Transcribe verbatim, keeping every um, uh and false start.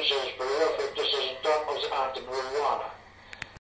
He says, but if this isn't done with anti-marijuana.